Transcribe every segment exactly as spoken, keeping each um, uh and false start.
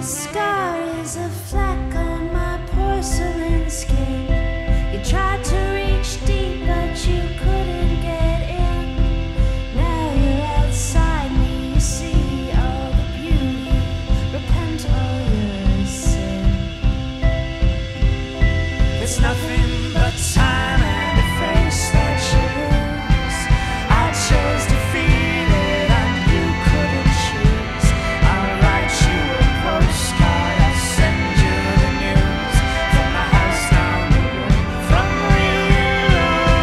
The scar is a fleck on my porcelain skin. You tried to reach deep, but you couldn't get in. Now you're outside me, you see all the beauty, repent all your sin. It's nothing but time and a face that you lose. I chose to feel it and you couldn't choose. I'll write you a postcard, I'll send you the news from my house down the road, from where you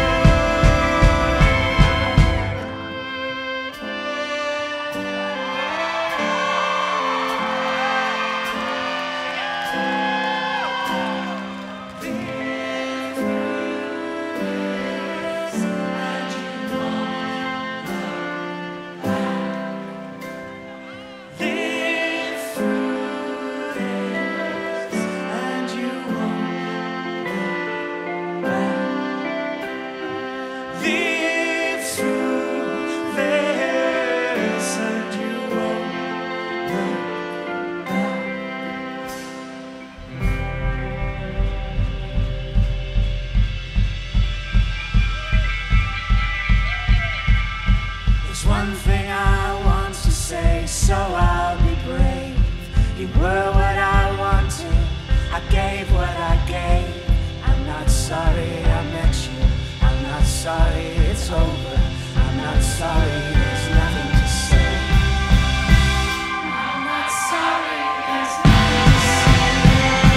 one thing I want to say, so I'll be brave. You were what I wanted, I gave what I gave. I'm not sorry I met you, I'm not sorry it's over. I'm not sorry, there's nothing to say. I'm not sorry, there's nothing to say.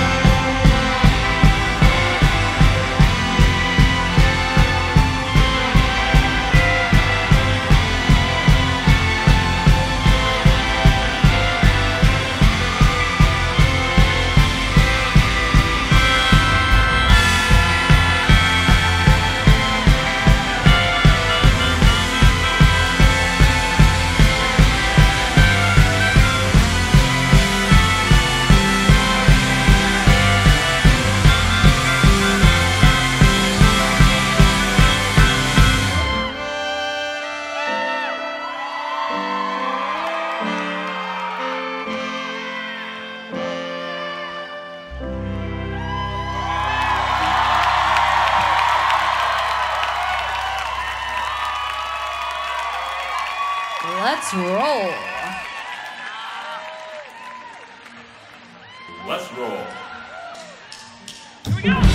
Let's roll. Let's roll. Here we go.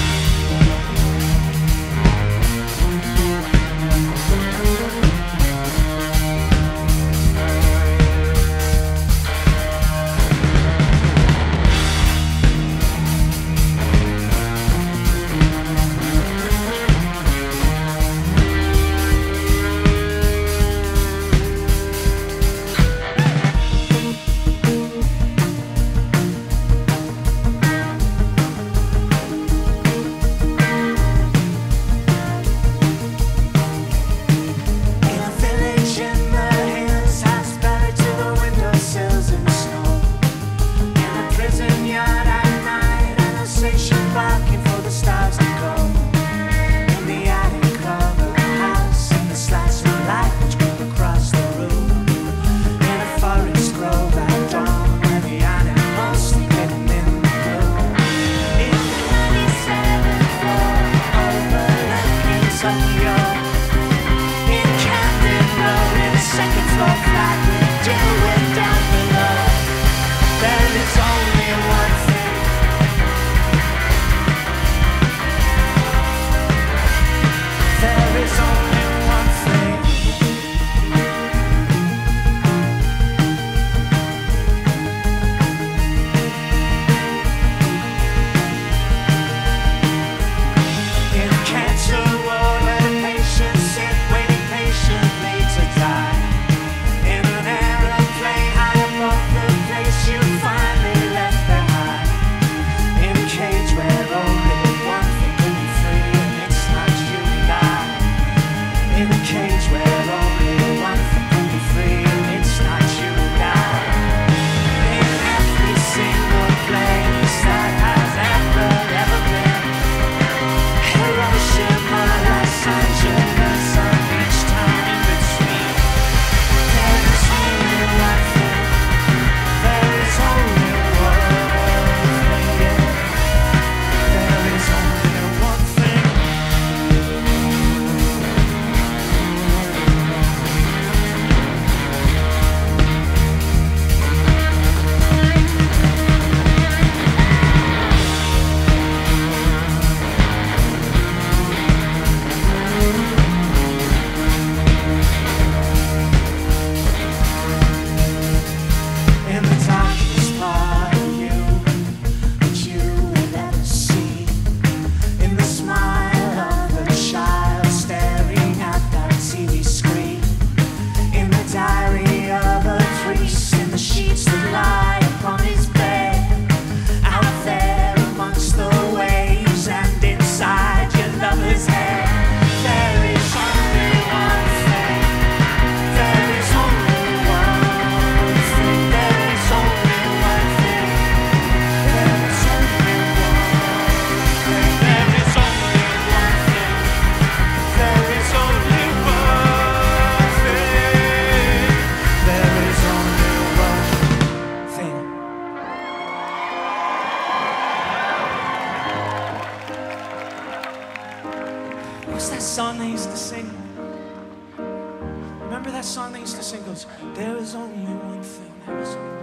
that song they used to sing goes, there is only one thing, there is only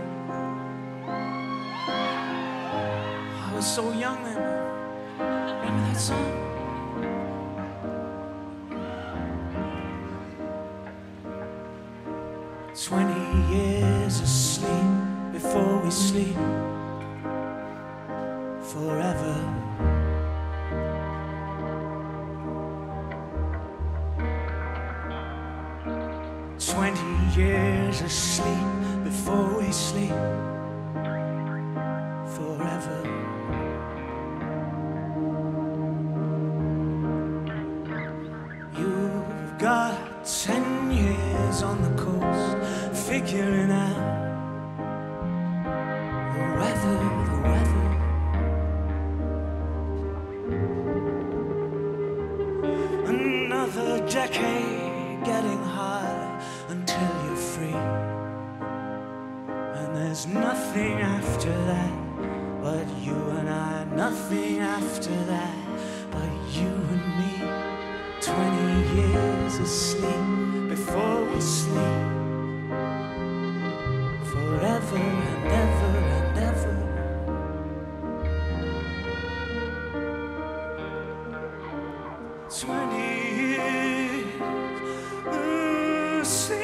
I was so young then. Remember that song? Twenty years asleep before we sleep forever. Twenty years asleep before we sleep forever. You've got ten years on the coast, figuring out the weather, the weather. Another decade getting high until you're free. And there's nothing after that but you and I. Nothing after that but you and me. Twenty years asleep before we sleep forever and ever and ever. Twenty years asleep.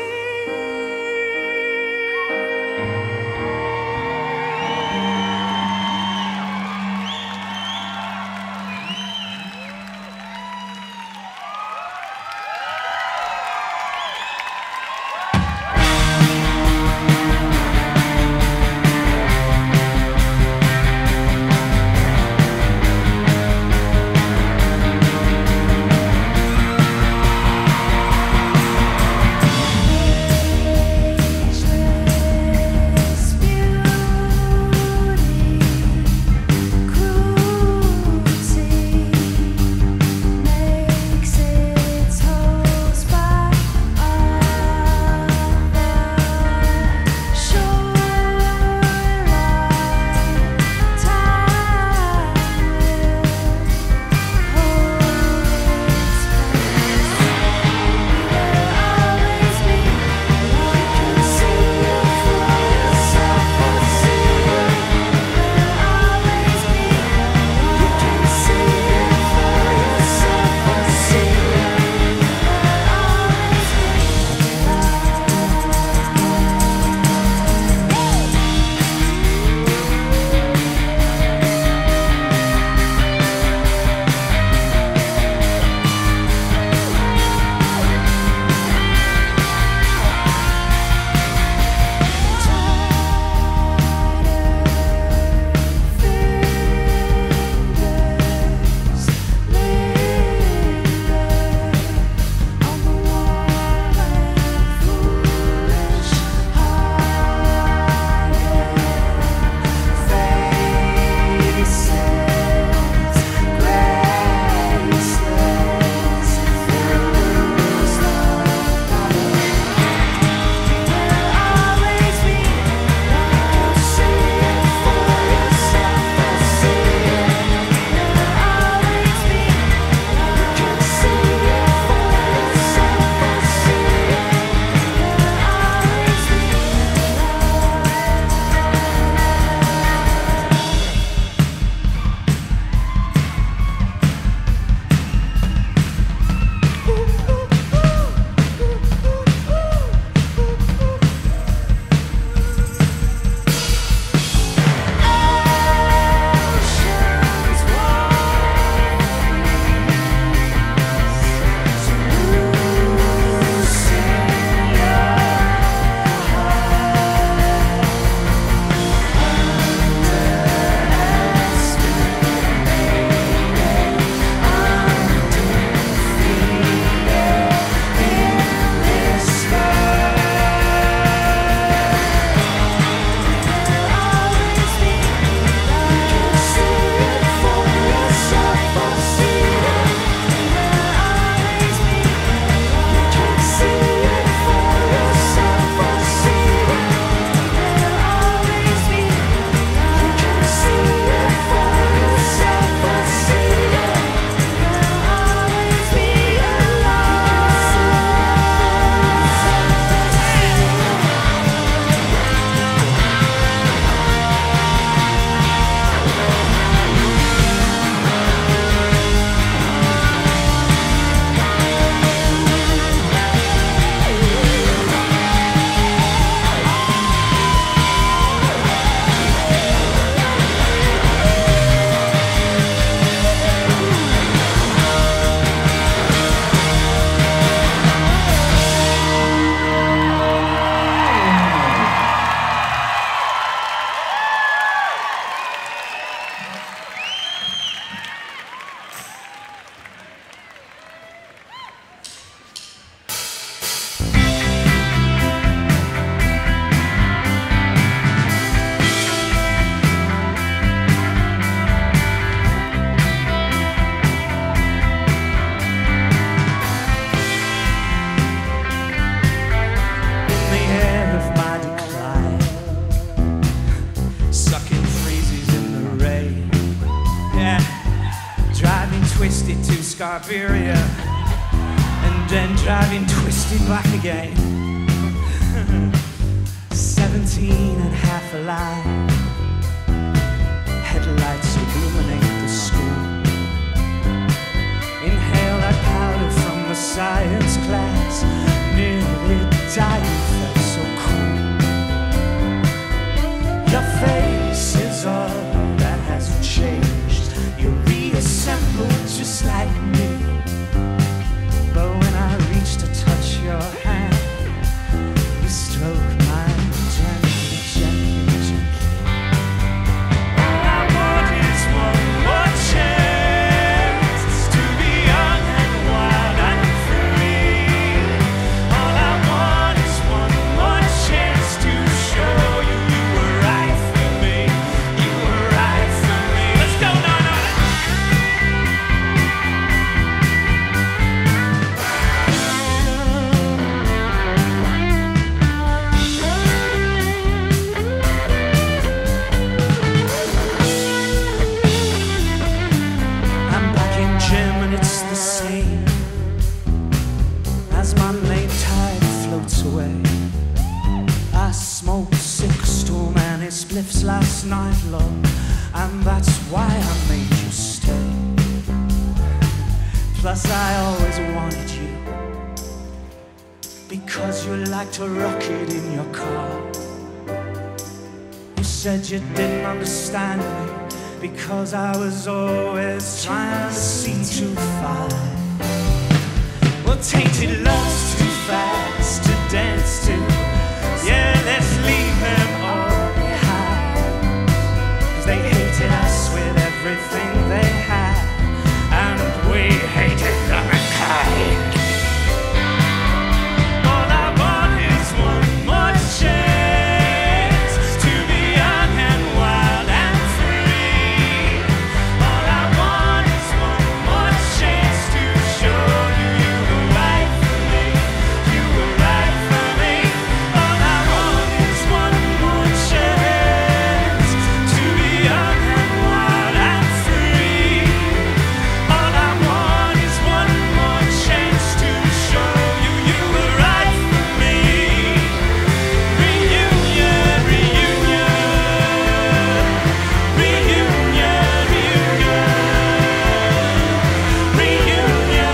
Siberia, and then driving twisted back again. Seventeen and half alive, headlights illuminate the school. Inhale that powder from the science class, nearly dying, felt so cool. Your face is all that hasn't changed. You reassembled just like me. But when I reach to touch your hand, you stroke mine gently, gently, gently. All I want is one more chance to be young and wild and free. All I want is one more chance to show you you were right for me. You were right for me. Let's go, no, no, no. I'm back in gym and it's the same as my main tide floats away. I smoked six storm and it spliffs last night, love, and that's why I made you stay. Plus I always wanted you because you liked to rock it in your car. You said you didn't understand me because I was always trying to see too far. Well, tainted love's too fast to dance to. Yeah, let's leave them all behind, 'cause they hated us with everything they had, and we hated them in kind. All I want is one more chance to be young and wild and free. All I want is one more chance to show you you were right for me. You were right for me. All I want is one more chance to be young and wild and free. All I want is one more chance to show you you were right for me. Reunion, reunion, reunion, reunion, reunion, reunion,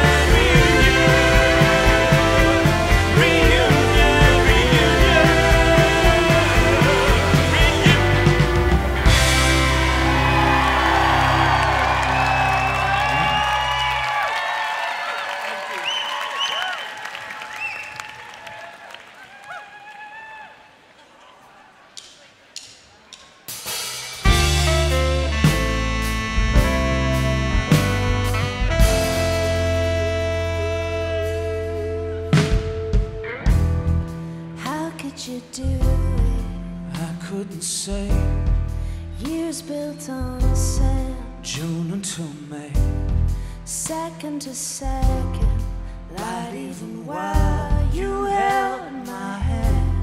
How could you do it? I couldn't say Years built on the sand, June until May. second to second, light even while you held my hand.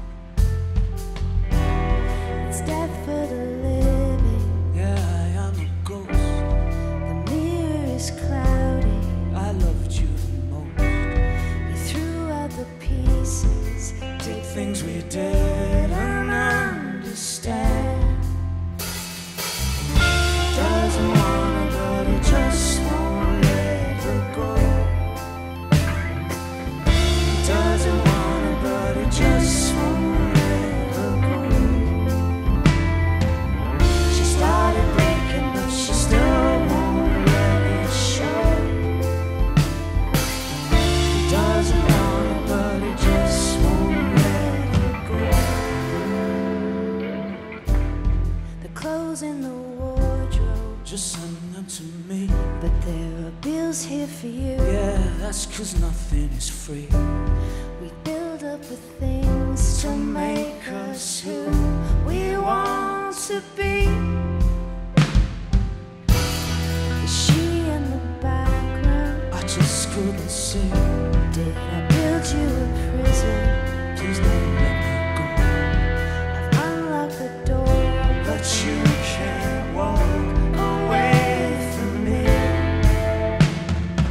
It's death for the living, Yeah, I am a ghost. the mirror is cloudy. I loved you the most. You threw out the pieces, Did things we didn't understand. Doesn't wanna, but it just won't let her go. Doesn't wanna, but it just won't let her go. She started breaking, but she still won't let it show. Doesn't wanna, but it just won't let her go. the clothes in the wardrobe, Just send them to me. but there are bills here for you. Yeah, that's 'cause nothing is free. We build up with things to make us who we want to be. Is she in the background? I just couldn't see. Did I build you a prison? Please don't let me go. I've unlocked the door, But you can't walk away from me.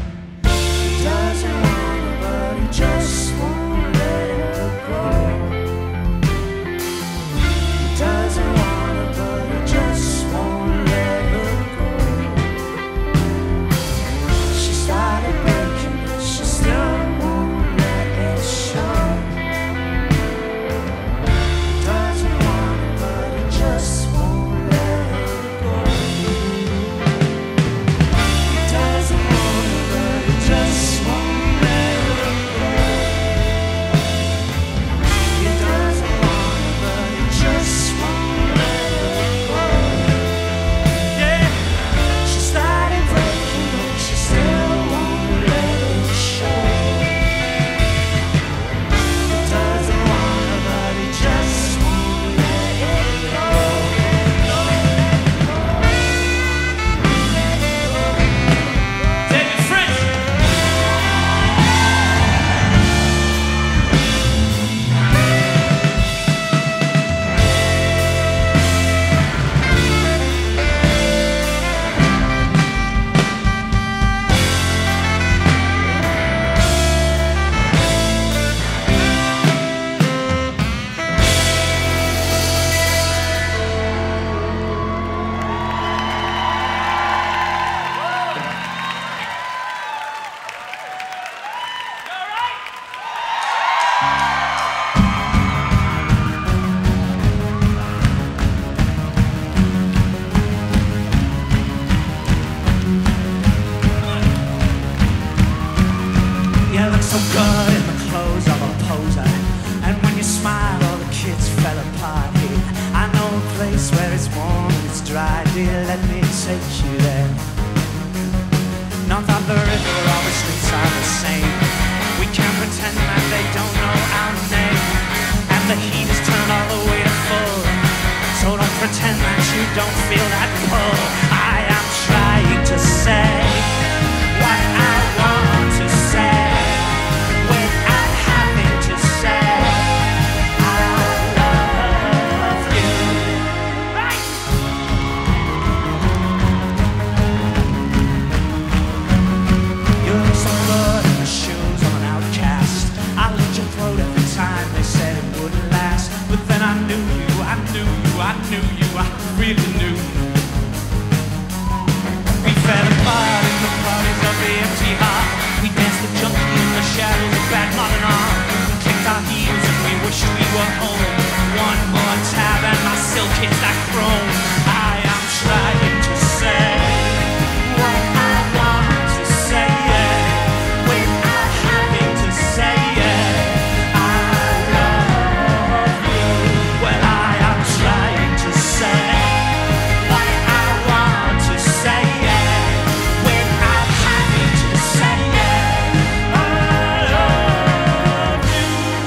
place where it's warm and it's dry. Dear, let me take you there. Not that the river or the streets are the same. We can't pretend that they don't know our name. And the heat is turned all the way to full. So don't pretend that you don't feel that pull. I am trying to say what I want to say without having to say I love you. Right. You look so good in the shoes of an outcast. I let you throat every time they said it wouldn't last. But then I knew you, I knew you, I knew you, I really knew. We fell apart in the parties of the empty heart. We danced the junkie in the shadows of bad modern art. We kicked our heels and we wished we were home. One more tab and my silk hits that chrome. I am trying to say what I want to say, yeah, without having to say it. I love you. Well, I am trying to say what I want to say, yeah, without having to say it. I love you.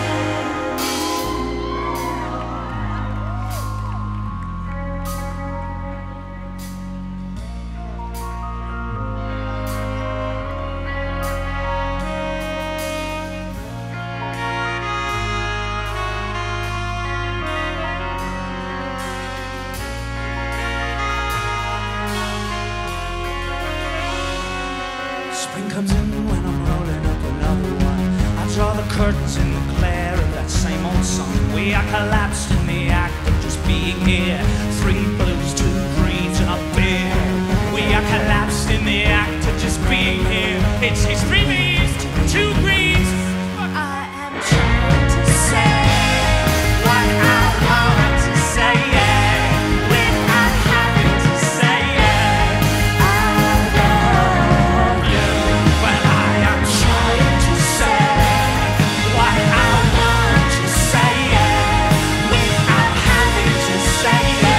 Spring comes in when I'm rolling up another one. I draw the curtains in the glare of that same old sun. We are collapsed in the act of just being here. Three blues, two greens, and a beer. We are collapsed in the act of just being here. It's, it's three beers, two greens. I am trying to say what I want to say, yeah, without having to say it. I love you. Well, I am trying to say what I want to say, yeah, without having to say it.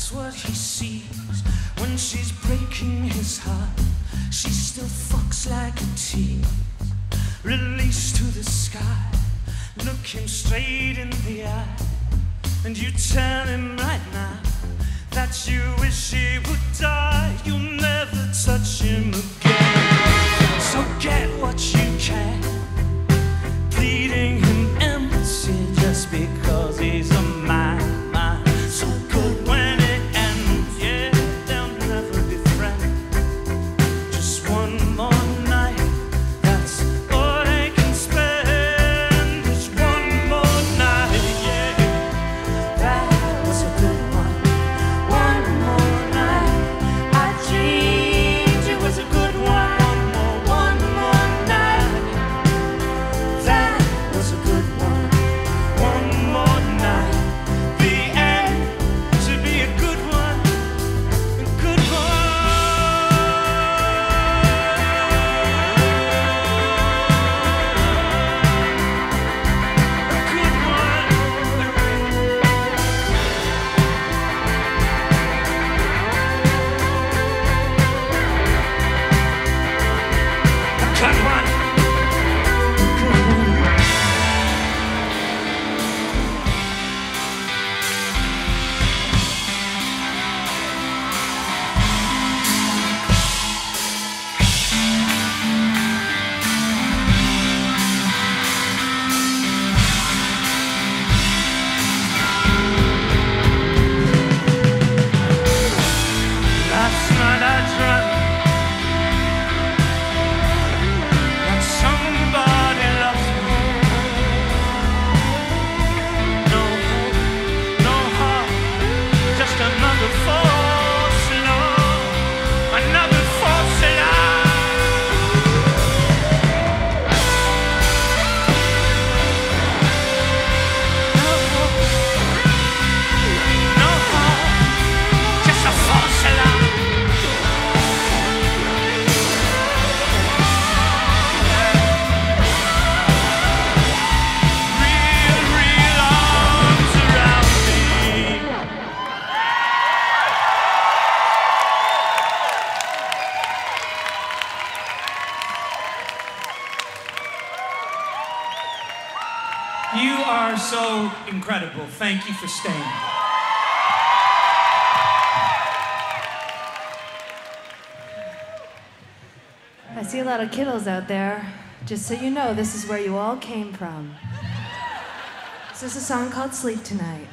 that's what he sees when she's breaking his heart. She still fucks like a tease, released to the sky. Look him straight in the eye, and you tell him right now that you wish he would die. You'll never touch him again. So get what you can, bleeding him empty just because he's a man, man. So good when it ends, yeah, they'll never be friends. Just one more night, that's all they can spend. Just one more night, yeah, that was a good one. One more night, I dreamed it was a good one. One more, one more night, that was a good one. One more night, the end should be a good one, a good one. A good one. A good one. Good one. Last night I dreamt that somebody loves me. No hope, no heart, just another false love, another false lie. No hope, no heart, just a false lie. Real, real arms around me. You are so incredible. Thank you for staying. I see a lot of kiddos out there. Just so you know, this is where you all came from. This is a song called Sleep Tonight.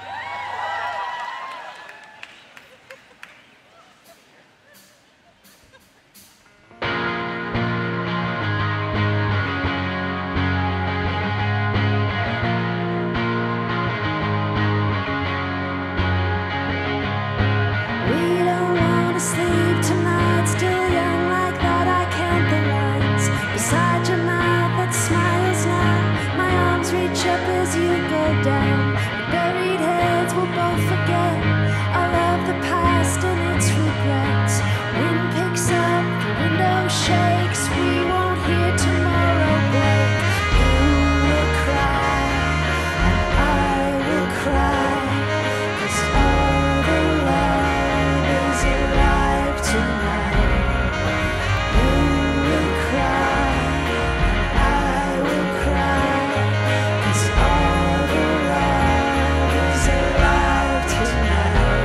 We don't want to sleep tonight, still young like that. I count the lines beside your mouth that smiles now. My arms reach up as you go down. With buried heads we'll both forget all of the past and its regrets. Wind picks up, the window shakes. We won't hear tomorrow break. You will cry, and I will cry, 'cause all the love is alive tonight. You will cry, and I will cry, 'cause all the love is alive tonight.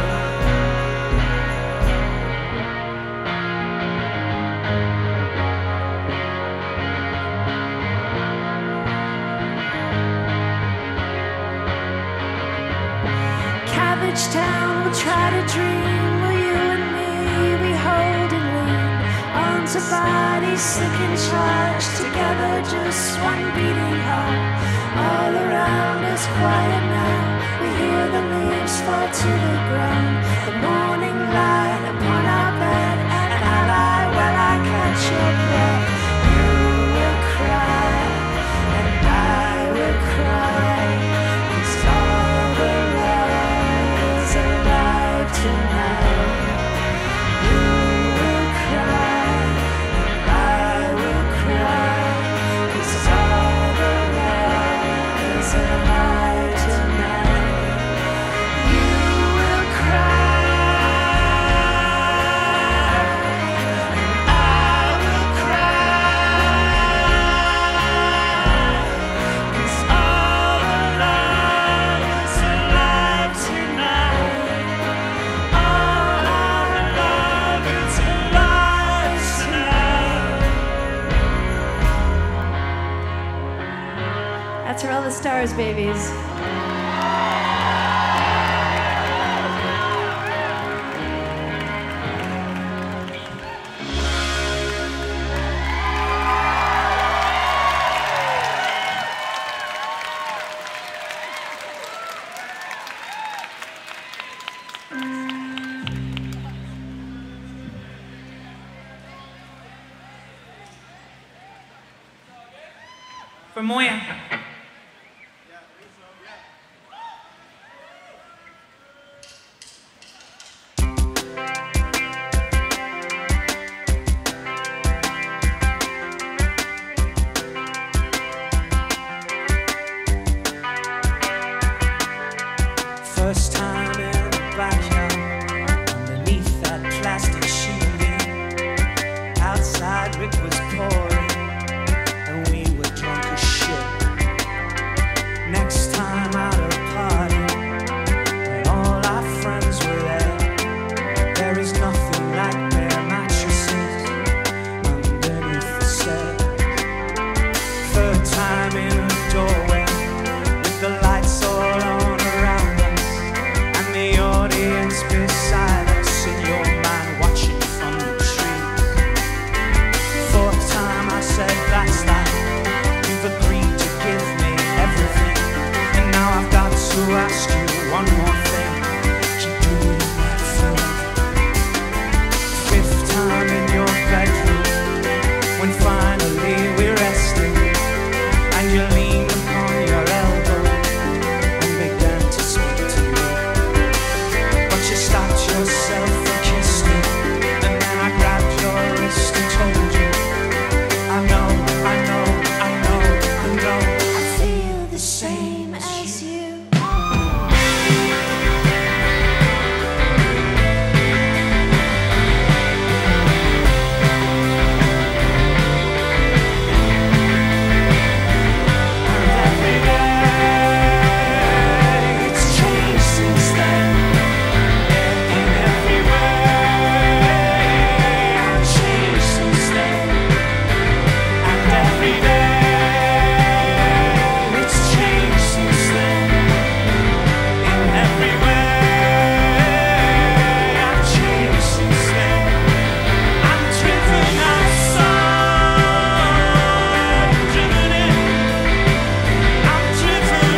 Cabbage Town will try to dream. Will you and me be holding lean onto bodies sick and charged together, just one beating heart. All around us quiet now. We hear the leaves fall to the ground. The morning light upon our bed, and I lie while I catch your breath. You will cry, and I will cry, 'cause all the love is alive tonight. You will cry, and I will cry, 'cause all the love is alive tonight. You will cry. the stars, babies. For Moya. First time in the backyard, underneath that plastic sheeting. Outside Rick was pouring, and we were drunk as shit. Next time out at a party, when all our friends were there, there is nothing like bare mattresses underneath the set. Third time in a doorway, with the lights all on around us, and the audience beside us, in your mind watching from the trees. Fourth time I said, that's that, you've agreed to give me everything, and now I've got to ask you one more thing, keep doing that forever. Fifth time in your bedroom, when finally we rested, and you leaned upon your elbow and began to speak to me, but you stopped yourself and kissed me, and then I grabbed your wrist and told you, I know, I know, I know, I know, I feel the same as you. and every day it's changed since then. In every way I've changed since then, and every day it's changed since then. In every way I've changed since then. I'm driven outside, I'm driven in. I'm driven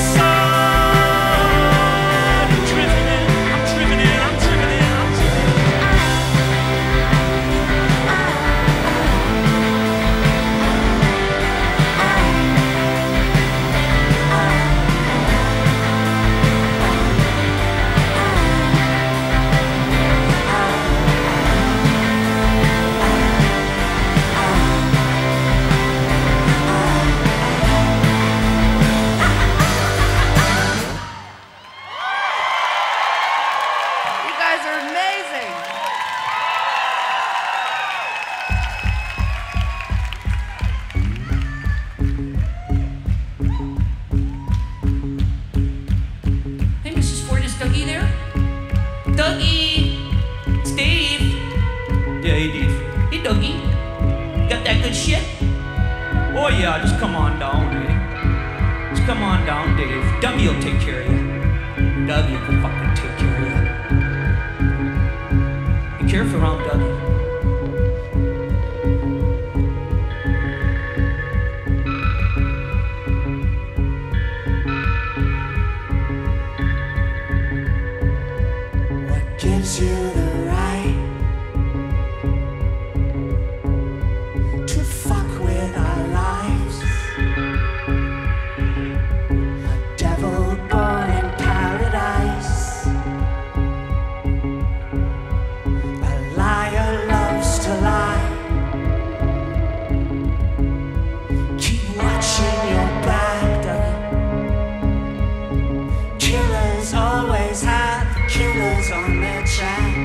outside, I'm driven in. I'm driven in, I'm driven in, I'm driven in. You guys are amazing. Hey, Missus Ford, is Dougie there? Dougie! Steve! Yeah, he did. Hey, Dougie. Got that good shit? Oh yeah, just come on down, eh? Just come on down, Dave. Dougie will take care of you. Dougie will fucking take care of you. Be careful around Dougie. What gives you the right to fuck with our lives? A devil born in paradise. A liar loves to lie. Keep watching your back, Dougie. Killers always have killers on their track.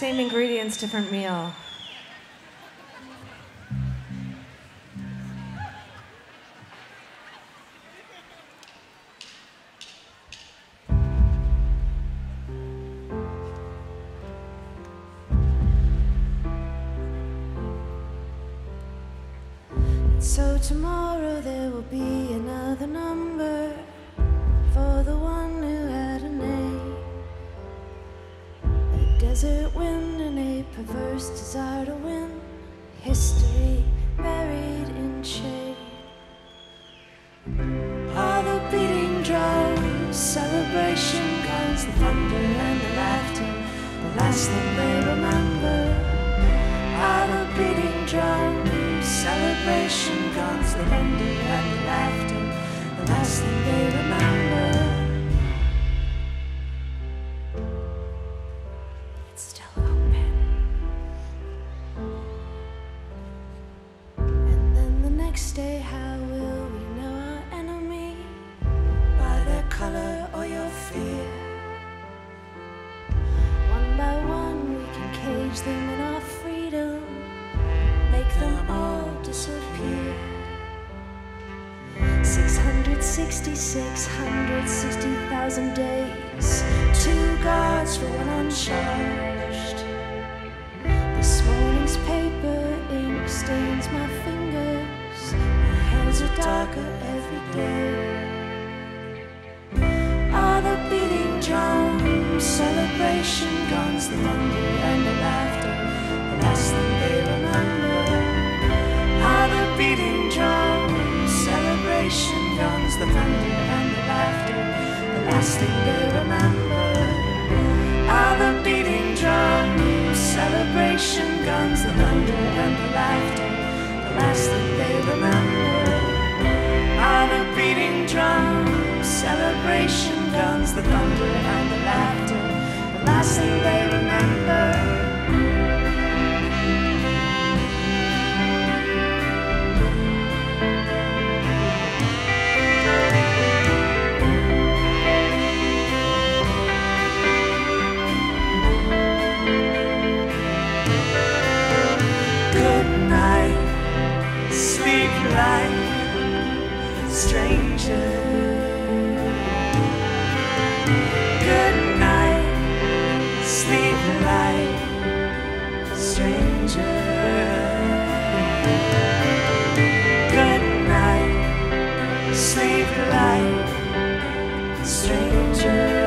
Same ingredients, different meal. So tomorrow there will be another number for the one who had a name. A desert wind and a perverse desire to win. History buried in shade. All the beating drums, celebration guns, the thunder and the laughter, the last thing they remember. All the beating drums, celebration guns, the thunder and the laughter, the last thing they remember. It's still open. And then the next day, how will we know our enemy? By their color or your fear. One by one we can cage them in our freedom, make them all disappear. six hundred sixty, six hundred sixty thousand days, two guards for one uncharged. This morning's paper ink stains my fingers, my hands are darker every day. All the beating drums, celebration guns, the thunder and the laughter, the last thing they remember. All the beating drums, celebration guns, the thunder and the laughter, the last thing they remember. All the beating drums, celebration guns, the thunder and the laughter, the last thing they remember. All the beating drums, celebration guns, the thunder and the laughter, the last thing they remember. Sleep like stranger. Good night. Sleep like stranger. Good night. Sleep like stranger.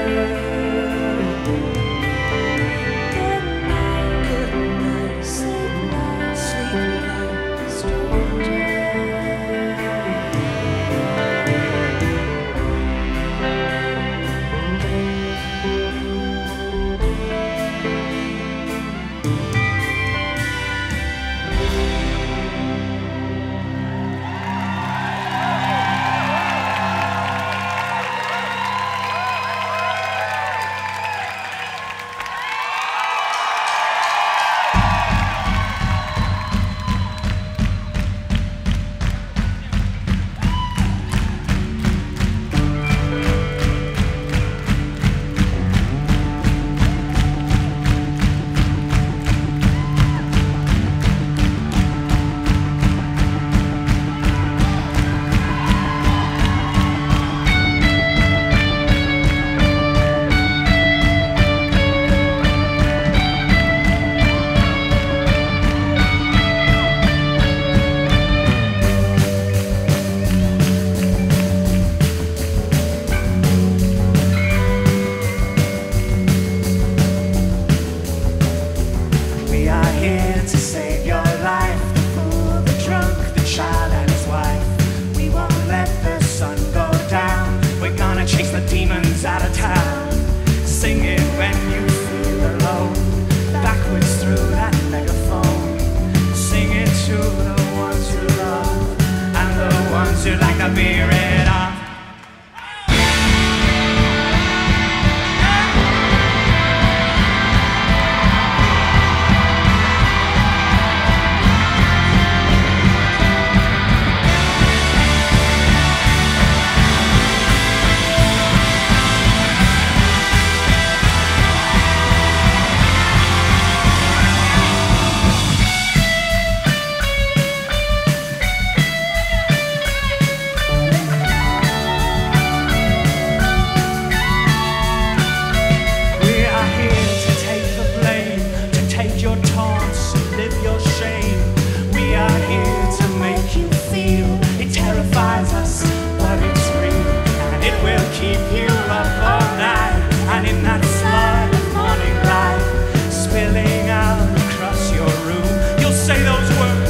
keep you up all night. And in that flood of morning light spilling out across your room, you'll say those words.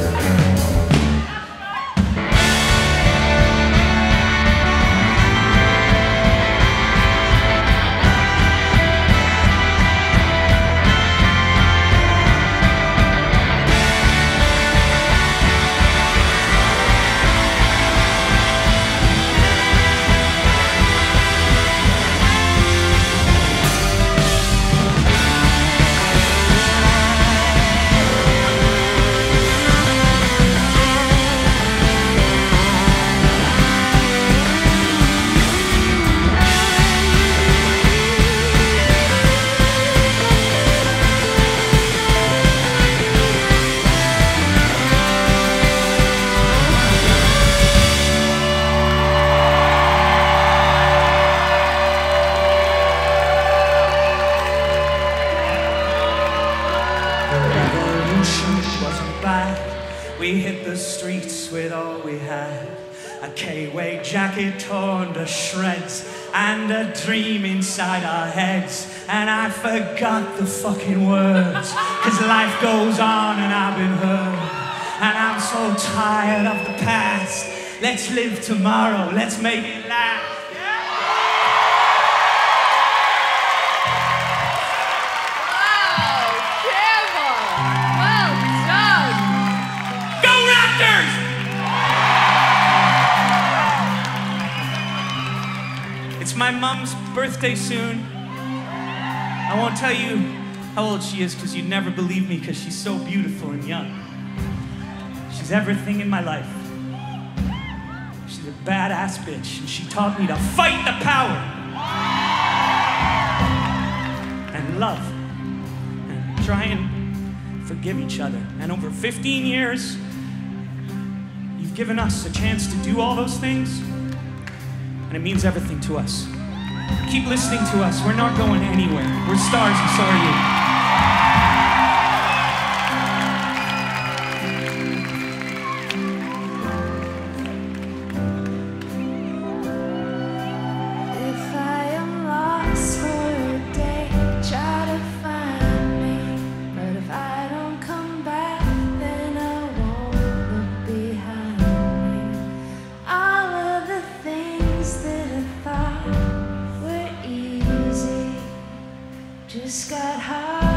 We hit the streets with all we had, a K-way jacket torn to shreds and a dream inside our heads. And I forgot the fucking words, cause life goes on and I've been hurt. And I'm so tired of the past. Let's live tomorrow, let's make it last. It's my mom's birthday soon. I won't tell you how old she is because you'd never believe me because she's so beautiful and young. She's everything in my life. She's a badass bitch and she taught me to fight the power and love and try and forgive each other. And over fifteen years, you've given us a chance to do all those things. And it means everything to us. Keep listening to us. We're not going anywhere. We're stars and so are you. If I am lost for a day, try to find me. But if I don't come back, then I won't look behind me. All of the things that I thought were easy just got hard.